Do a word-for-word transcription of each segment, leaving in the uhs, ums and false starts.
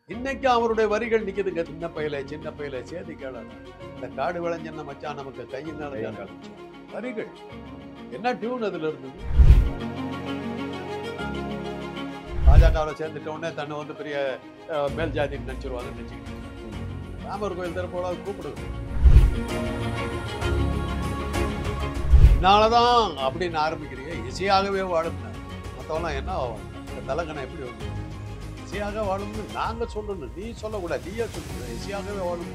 இன்னைக்கு அவருடைய வரிகள் நிக்குதுங்க. சின்ன பையல சின்ன பையல சேதி கேள இந்த காடு விளைஞ்சன மச்சான் நமக்கு கையும் காலம் வரிகள் என்ன டியூன் அதுல இருந்தது. பாஜகவில் சேர்ந்துட்ட உடனே தன்னை வந்து பெரிய மேல் ஜாதின்னு நினைச்சிருவாங்கன்னு நினைச்சுக்கிட்டு ராமர் கோயில் திறப்போட கூப்பிடுது. இதனாலதான் அப்படின்னு ஆரம்பிக்கிறீங்க. இசையாகவே வாழும்னார். மற்றவெல்லாம் என்ன ஆகும்? இந்த தலங்கனை எப்படி வந்து இசையாக வாழும்னு நாங்க சொல்லணும், நீ சொல்லக்கூடாது. நீயே சொல்லுங்க இசையாகவே வாழும்.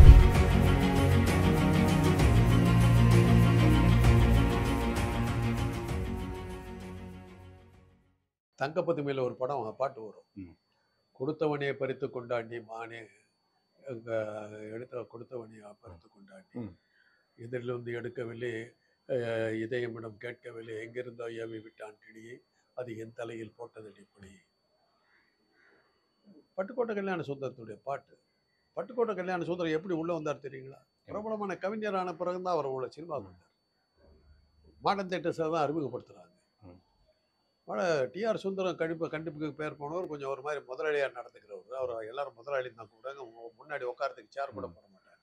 தங்கப்பதி மேல ஒரு படம் பாட்டு வரும். கொடுத்தவனையை பறித்து கொண்டாண்டி மானே எடுத்த கொடுத்தவனையை பறித்து கொண்டாண்டி இதில் வந்து எடுக்கவில்லை இதயமிடம் கேட்கவில்லை எங்கிருந்தோ ஏவி விட்டான் கிளியை அது என் தலையில் போட்டது இப்படி. பட்டுக்கோட்டை கல்யாண சுந்தரத்துடைய பாட்டு. பட்டுக்கோட்டை கல்யாண சுந்தரம் எப்படி உள்ள வந்தார் தெரியுங்களா? பிரபலமான கவிஞரான பிறகுதான் அவர் உள்ள சினிமா வந்தார். மாடர்ன் தேட்டர்ஸை தான் அறிமுகப்படுத்துறாங்க. டிஆர் சுந்தரம் கண்டிப்பாக கண்டிப்புக்கு பேர் போனவர் கொஞ்சம் ஒரு மாதிரி முதலாளியாக நடந்துக்கிறவர். அவர் எல்லாரும் முதலாளி தான் கூட முன்னாடி உட்காரத்துக்கு சேர் கூட போட மாட்டார்.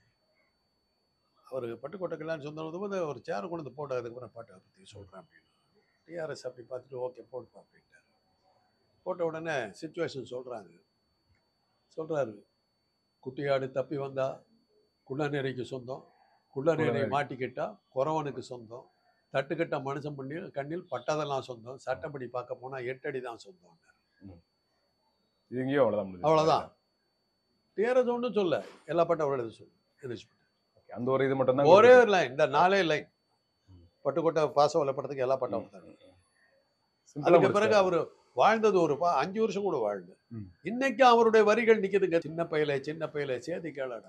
அவர் பட்டுக்கோட்டை கல்யாண சுந்தரம் வந்து ஒரு சேர் கொண்டு வந்து போட்டு அதுக்கப்புறம் பாட்டை பற்றி சொல்கிறேன் அப்படின்னு. டிஆர்எஸ் அப்படி பார்த்துட்டு ஓகே போட்டுப்பா அப்படின்ட்டார். போட்ட உடனே சிச்சுவேஷன் சொல்கிறாங்க. சொல்கிறாரு, குட்டியாடு தப்பி வந்தா குள்ளநேரைக்கு சொந்தம், குள்ளநேரை மாட்டிக்கிட்டா குறவனுக்கு சொந்தம், தட்டுக்கட்ட மனுஷன் பண்ணி கண்ணில் பட்டதெல்லாம் சொந்தம், சட்டப்படி பார்க்க போனா எட்டடி தான் சொந்தம். அவ்வளோதான். டிஆர்எஸ் ஒன்றும் சொல்ல, எல்லா பாட்டும் அவரோட சொல்லு. அந்த ஒரு இது மட்டும் தான், ஒரே ஒரு லைன், இந்த நாலே லைன் பட்டுக்கோட்டை பாசவலை படத்துக்கு எல்லா பாட்டும் வந்தாங்க. அதுக்கு பிறகு அவரு வாழ்ந்தது ஒரு பா அஞ்சு வருஷம் கூட வாழ்ந்து. இன்னைக்கு அவருடைய வரிகள் நிக்குதுங்க. சின்ன பையல சின்ன பையல சேதி கேளடா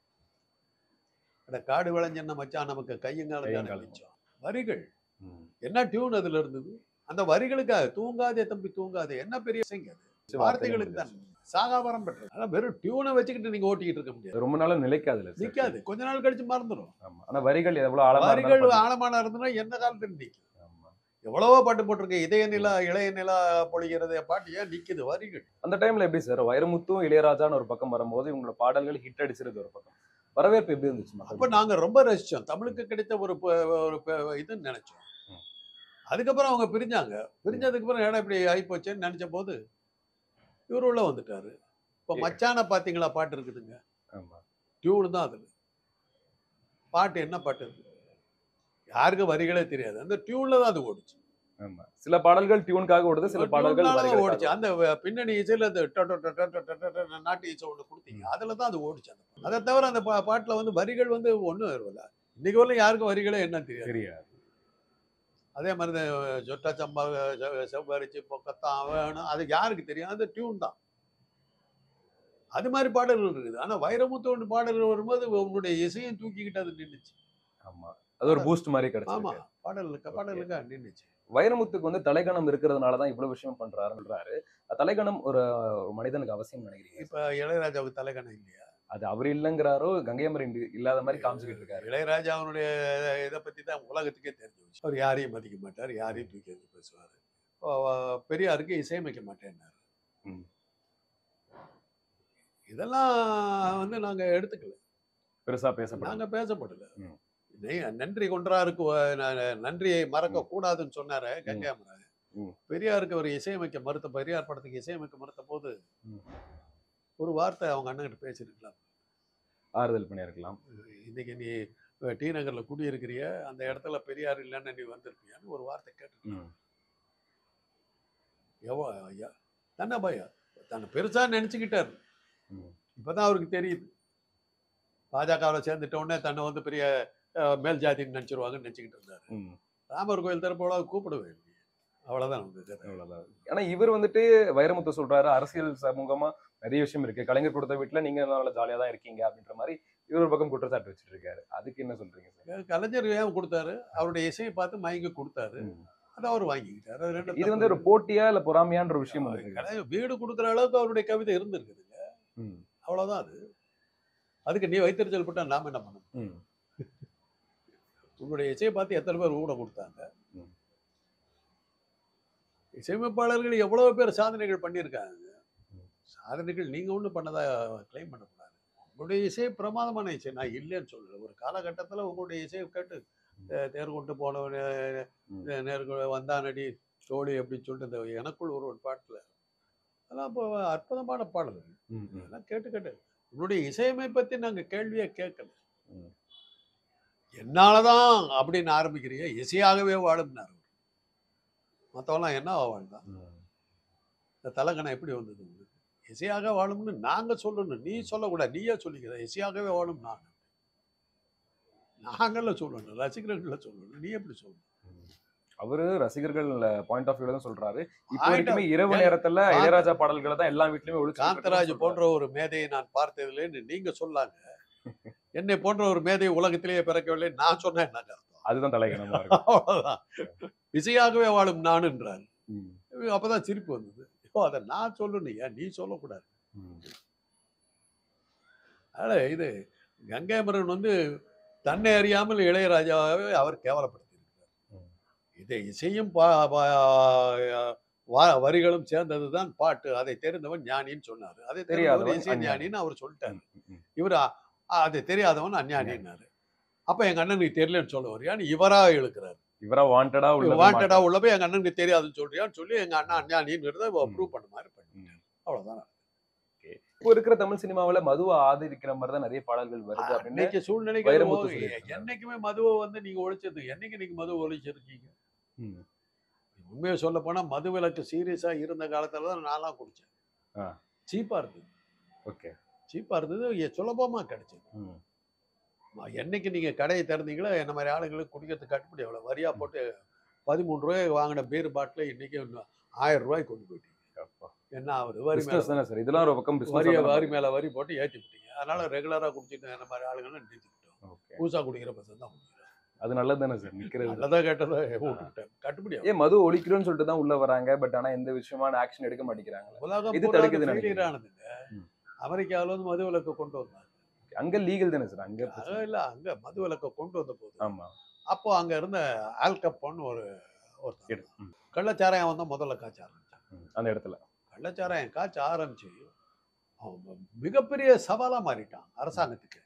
காடு விளைஞ்சன மச்சான் நமக்கு கையும் காலம் வரிகள் என்ன டியூன் அதுல இருந்தது. அந்த வரிகளுக்காக தூங்காதே தம்பி தூங்காதே என்ன பெரிய அது வார்த்தைகளுக்கு தான் சாகாபரம் பெற்றது. ஆனா வெறும் டியூனை வச்சுக்கிட்டு நீங்க ஓட்டிக்கிட்டு இருக்க முடியாது. ரொம்ப நாள் நிலைக்காது நிக்காது, கொஞ்ச நாள் கழிச்சு மறந்துடும். ஆனா வரிகள் எவ்வளவு வரிகள் ஆழமான இருந்ததுன்னா எந்த காலத்துல நிக்கும். எவ்வளவோ பாட்டு போட்டிருக்கு. இதய நிலா இளைய நிலா பொழிகிறது பாட்டு ஏன் நிக்குது? வரிகள். அந்த டைம்ல எப்படி சார் வைரமுத்தும் இளையராஜான்னு ஒரு பக்கம் வரும்போது இவங்களோட பாடல்கள் ஹிட் அடிச்சிருது ஒரு பக்கம், வரவேற்பு எப்படி இருந்துச்சு? அப்ப நாங்க ரொம்ப ரசிச்சோம். தமிழுக்கு கிடைத்த ஒரு ஒரு இதுன்னு நினைச்சோம். அதுக்கப்புறம் அவங்க பிரிஞ்சாங்க. பிரிஞ்சதுக்கு அப்புறம் இடம் இப்படி ஆகி போச்சேன்னு நினைச்ச போது இவரு உள்ள வந்துட்டாரு. இப்ப மச்சான பாத்தீங்களா பாட்டு இருக்குதுங்க. டியூனு தான் அதுல பாட்டு. என்ன பாட்டு இருக்கு? யாருக்கு வரிகளே தெரியாது. அந்த டியூன்ல தான் அது ஓடிச்சு. சில பாடல்கள் டியூனுக்காக ஓடுது, சில பாடல்கள் ஓடிச்சு. அந்த பின்னணி இசையில நாட்டு இசை ஒண்ணு கொடுத்தீங்க, அதுல தான் அது ஓடிச்சு. அதை தவிர அந்த பாட்டுல வந்து வரிகள் வந்து ஒண்ணும் வருவல. இன்னைக்கு வரல யாருக்கும் வரிகளே என்ன தெரியாது. அதே மாதிரி சொட்டா சம்பா செவ்வரிச்சு பொக்கத்தான் வேணும், அது யாருக்கு தெரியும்? அது டியூன் தான். அது மாதிரி பாடல்கள் இருக்குது. ஆனா வைரமுத்து பாடல்கள் வரும்போது உன்னுடைய இசையும் தூக்கிக்கிட்டு அது நின்றுச்சு. ஆமா, அது ஒரு பூஸ்ட் மாதிரி கிடைச்சு. ஆமா, பாடலுக்கு பாடலுக்கு நின்றுச்சு. வைரமுத்துக்கு வந்து தலைகணம் இருக்கிறதுனாலதான் இவ்வளவு விஷயம் பண்றாருன்றாரு. தலைகணம் ஒரு மனிதனுக்கு அவசியம் நினைக்கிறீங்க? இப்ப இளையராஜாவுக்கு தலைகணம் இல்லையா? அது அவர் இல்லைங்கிறாரோ கங்கையமரன் இல்லாத மாதிரி காமிச்சுக்கிட்டு இருக்காரு. இளையராஜா அவனுடைய இதை பத்தி தான் உலகத்துக்கே தெரிஞ்சு வச்சு. அவர் யாரையும் மதிக்க மாட்டார், யாரையும் தூக்கி வந்து பேசுவாரு. பெரியாருக்கு இசையமைக்க மாட்டேன்னாரு. இதெல்லாம் வந்து நாங்க எடுத்துக்கல, பெருசா பேசப்பட நாங்க பேசப்படல. நன்றி கொன்றாருக்கு நன்றியை மறக்க கூடாதுன்னு சொன்னாரு கங்கையமரன். பெரியாருக்கு ஒரு இசையமைக்க மறுத்த, பெரியார் படத்துக்கு இசையமைக்க மறுத்த போது ஒரு வார்த்தை அவங்க அண்ணன்கிட்ட பேசிருக்கலாம், ஆறுதல் பண்ணியிருக்கலாம். இன்னைக்கு நீ டி நகர்ல குடியிருக்கிறிய, அந்த இடத்துல பெரியார் இல்லைன்னு நீ வந்திருப்பியான்னு ஒரு வார்த்தை கேட்டு. எவ்வளோ ஐயா தானே பையா தன்னை பெருசா நினைச்சுக்கிட்டாரு. இப்பதான் அவருக்கு தெரியுது பாஜகவில் சேர்ந்துட்ட உடனே தன்னை வந்து பெரிய மேல் ஜாதின்னு நினைச்சிருவாங்கன்னு நினைச்சுக்கிட்டு இருந்தாரு. ராமர் கோயில் திறப்போட கூப்பிடுவேன், அவ்வளவுதான் வந்து அவ்வளவுதான். ஆனா இவர் வந்துட்டு வைரமுத்து சொல்றாரு அரசியல் சமூகமா நிறைய விஷயம் இருக்கு, கலைஞர் கொடுத்த வீட்டுல நீங்க நல்ல ஜாலியா தான் இருக்கீங்க அப்படின்ற மாதிரி இவர் பக்கம் குற்றச்சாட்டு வச்சுட்டு இருக்காரு. அதுக்கு என்ன சொல்றீங்க சார்? கலைஞர் ஏன் கொடுத்தாரு? அவருடைய இசையை பார்த்து மயங்கி கொடுத்தாரு, அதை அவர் வாங்கிக்கிட்டாரு. இது வந்து ஒரு போட்டியா இல்ல பொறாமையான்ற விஷயம். வீடு கொடுக்குற அளவுக்கு அவருடைய கவிதை இருந்திருக்குதுங்க, அவ்வளவுதான். அது அதுக்கு நீ வைத்தறிச்சல் பட்டா நாம என்ன பண்ணணும்? உங்களுடைய இசையை பார்த்து எத்தனை பேர் ஊட கொடுத்தாங்க? இசையமைப்பாளர்கள் எவ்வளவு பேர் சாதனைகள் பண்ணியிருக்காங்க. சாதனைகள் நீங்க ஒன்றும் பண்ணதா கிளைம் பண்ணக்கூடாது. உங்களுடைய இசை பிரமாதமான இசை, நான் இல்லைன்னு சொல்லல. ஒரு காலகட்டத்தில் உங்களுடைய இசையை கேட்டு அஹ், தேர் கொண்டு போனவன் ம். நேருக்கு வந்தானடி தோழி அப்படின்னு சொல்லிட்டு இந்த எனக்குள் ஒரு ஒரு பாட்டில் அதெல்லாம் இப்போ அற்புதமான பாடல்கள். ம், ம், அதெல்லாம் கேட்டு கேட்டு உன்னுடைய இசையமை பற்றி நாங்கள் கேள்வியே கேட்கல. ம். என்னாலதான் அப்படின்னு ஆரம்பிக்கிறீங்க, இசையாகவே வாழும்னாரு. மற்றவெல்லாம் என்ன வாழ்ந்தான்? ம். இந்த தலகணம் எப்படி வந்தது உங்களுக்கு? இசையாக வாழும்னு நாங்க சொல்லணும், நீ சொல்லக்கூடாது. நீயே சொல்லிக்கிற இசையாகவே வாழும் நான். நாங்கள்ல சொல்லணும், ரசிகர்கள்ல சொல்லணும். நீ எப்படி சொல்லணும்? ம். அவரு ரசிகர்கள் பாயிண்ட் ஆஃப் வியூல தான் சொல்றாரு. இப்போ Point வரைக்குமே of- இரவு ஏன் நேரத்துல காந்த- இளையராஜா பாடல்களை தான் எல்லா வீட்லயுமே ஒழிச்சு காந்தராஜ் போன்ற ஒரு மேதையை நான் பார்த்ததில்லைன்னு நீங்க சொல்லாங்க. என்னை போன்ற ஒரு மேதை உலகத்திலேயே பிறக்கவில்லை நான் சொன்னேன் என்ன அர்த்தம்? அதுதான் தலைகணமா இருக்கும். அவ்வளவுதான். இசையாகவே வாழும் நானுன்றார். ம், அப்பதான் சிரிப்பு வந்தது. ஐயோ, அதை நான் சொல்லணும், ஏன் நீ சொல்லக்கூடாது? ம், அதனால இது கங்கைமரன் வந்து தன்னை அறியாமல் இளையராஜாவே அவர் கேவலப்படுத்தியிருக்கிறார். ம். இது இசையும் பா- பா- வா- வரிகளும் சேர்ந்ததுதான் பாட்டு, அதை தெரிந்தவன் ஞானின்னு சொன்னாரு. அதை தெரியாதவன் தெரியாதவன் இசை அஞ்ஞானி. ஞானின்னு அவர் சொல்லிட்டாரு. ம், ம். இவர் அதை தெரியாதவன் அஞ்ஞானின்னாரு. அப்ப எங்க அண்ணனுக்கு தெரியலன்னு சொல்ல வரியான்னு இவரா இழுக்கிறாரு. இவரா வாண்டடா உள்ள வாண்டடா உள்ளப்ப எங்க அண்ணனுக்கு தெரியாதுன்னு சொல்றியான்னு சொல்லி எங்க அண்ணன் அஞ்ஞானிங்கிறத ப்ரூவ் பண்ண மாதிரி பண்ணிட்டாரு. அவ்வளவுதான். இப்போ இருக்கிற தமிழ் சினிமாவுல மதுவை ஆதரிக்கிற மாதிரி தான் நிறைய பாடல்கள் வருது அப்படின்னு அன்னைக்கு சூழ்நிலைக்கு வைரமுத்து ஓ- சொல்லியிருக்காரு. என்னைக்குமே மதுவை வந்து நீங்க ஒழிச்சது, என்னைக்கு நீங்க மதுவை ஒழிச்சிருக்கீங்க? ம், உண்மையை சொல்ல போனா மது விலக்கு சீரியஸா இருந்த காலத்துல தான் நான்லாம் குடிச்சேன். ஆ. சீப்பா இருந்தது, ஓகே. சீப்பா இருந்தது, எ- சுலபமா கிடைச்சது. ம், ம- என்னைக்கு நீங்க கடையை திறந்தீங்களோ என்ன மாதிரி ஆளுங்களுக்கு குடிக்கிறதுக்கு கட்டுப்படி எவ்வளவு வரியா போட்டு பதிமூணு ரூபாய் வாங்கின பீர் பாட்டில் இன்னைக்கு இன்னும் ஆயிரம் ரூபாய்க்கு கொண்டு போயிட்டீங்க. அப்பா. என்ன ஆகுது? வரி மேல Business தானே சார், இதெல்லாம் ஒரு பக்கம் வரி business வரி தானே. மேல வரி போட்டு ஏற்றி விட்டீங்க. அதனால ரெகுலரா குடிச்சிட்டு என்ன மாதிரி ஆளுங்கன்னு நிறுத்திக்கிட்டோம். ஓகே. பூசா குடிக்கிற பசங்க தான் குடிக்கிறோம். அது நல்லது தானே சார், நிக்கிறது. நல்லதா கேட்டதை விட்டுக்கிட்டேன். கட்டுப்படி ஆகும். ஏன் மது ஒழிக்கிறோம்னு சொல்லிட்டு தான் உள்ள வராங்க, பட் ஆனா எந்த விஷயமான ஆக்ஷன் எடுக்க மாட்டேங்கிறாங்க. உலகம் இது பூரா தடுக்குதுன்னு failure நினைக்கிறீங்க? ஆனதுங்க. ம். அமெரிக்காவில் வந்து மது விலக்கு கொண்டு வந்தாங்க. அங்க லீகல் தானே சார், அங்க அது பிரச்சனை. இல்ல, அங்க மது விலக்கை கொண்டு வந்த போது ஆமா. அப்போ அங்க இருந்த ஆல்கப்போன்னு ஒரு ஒருத்தர் இரு. ம், கள்ளச்சாராயம் வந்து முதல்ல காய்ச்ச ஆரம்பிச்சான். ம். அந்த இடத்துல கள்ளச்சாராயம் காய்ச்ச ஆரம்பிச்சு அவன் மிகப்பெரிய சவாலா மாறிட்டான் அரசாங்கத்துக்கு.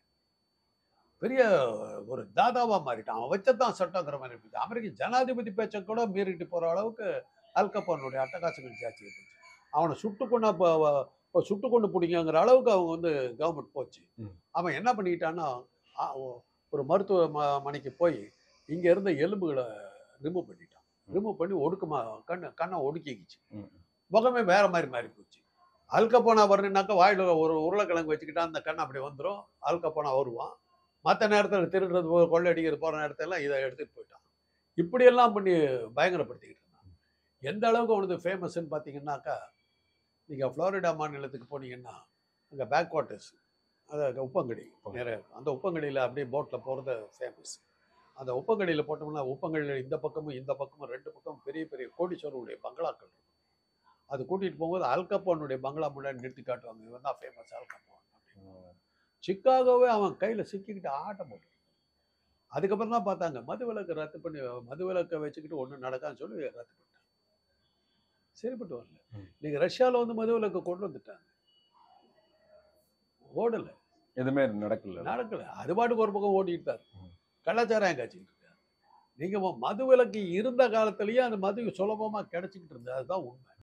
பெரிய ஒரு தாதாவா மாறிட்டான். அவன் வச்சதான் சட்டங்கிற மாதிரி இருந்துச்சு. அமெரிக்க ஜனாதிபதி பேச்சை கூட மீறிட்டு போற அளவுக்கு ஆல்கப்போனுடைய அட்டகாசங்கள் ஜாஸ்தி இருந்துச்சு. அவனை சுட்டு கொண்டு இப்போ சுட்டு கொண்டு பிடிங்கிற அளவுக்கு அவங்க வந்து கவர்மெண்ட் போச்சு. ம். அவன் என்ன பண்ணிக்கிட்டான்னா ஆ, ஒ- ஒரு மருத்துவ ம- மனைக்கு போய் இங்க இருந்த எலும்புகளை ரிமூவ் பண்ணிட்டான். ரிமூவ் பண்ணி ஒடுக்கமா கண்ணை கண்ணை ஒடுக்கிக்கிச்சு. ம், முகமே வேற மாதிரி மாறி போச்சு. அல்கப்போனா வரணுன்னாக்கா வாயில ஒரு உருளைக்கிழங்கு வச்சுக்கிட்டா அந்த கண் அப்படி வந்துடும். அல்கப்போனா வருவான். மற்ற நேரத்தில் திருடுறது போ- கொள்ளையடிக்கிறது போகிற நேரத்தெல்லாம் இதை எடுத்துகிட்டு போயிட்டான். இப்படியெல்லாம் பண்ணி பயங்கரப்படுத்திக்கிட்டு இருந்தான். எந்த அளவுக்கு அவனுக்கு ஃபேமஸ்ன்னு பார்த்தீங்கன்னாக்கா, நீங்கள் ஃப்ளோரிடா மாநிலத்துக்கு போனீங்கன்னா அங்கே பேக் வாட்டர்ஸ், அது உப்பங்கடி நிறைய, அந்த உப்பங்கடியில் அப்படியே போட்டில் போகிறது ஃபேமஸ். அந்த உப்பங்கடியில் போட்டோம்னா உப்பங்கடியில் இந்த பக்கமும் இந்த பக்கமும் ரெண்டு பக்கமும் பெரிய பெரிய கோடீஸ்வரருடைய பங்களாக்கள் இருக்கும். அது கூட்டிகிட்டு போகும்போது அல்கப்போனுடைய பங்களா முன்னாடி நிறுத்தி காட்டுவாங்க, இவன் தான் ஃபேமஸ் அல்கப்போன் அப்படின்னு. ம். சிக்காகோவே அவன் கையில் சிக்கிக்கிட்டு ஆட்டம் போட்டு. அதுக்கப்புறம் தான் பார்த்தாங்க மது விலக்கு ரத்து பண்ணி, மது விலக்கை வச்சுக்கிட்டு ஒன்றும் நடக்கான்னு சொல்லி ரத்து பண்ணிட்டாங்க. சரிப்பட்டு வரல. ம். நீங்கள் ரஷ்யாவில் வந்து மது விலக்கு கொண்டு வந்துட்டாங்க, ஓடலை, எதுவுமே நடக்கல. நடக்கலை. அது பாட்டுக்கு ஒரு பக்கம் ஓடிக்கிட்டு தான் இருக்கு. ம். கள்ளச்சாராயம் காய்ச்சிக்கிட்டு இருக்காரு. நீங்கள் மது விலக்கு இருந்த காலத்திலேயே அந்த மது சுலபமாக கிடைச்சிக்கிட்டு இருந்தது, அதுதான் உண்மை.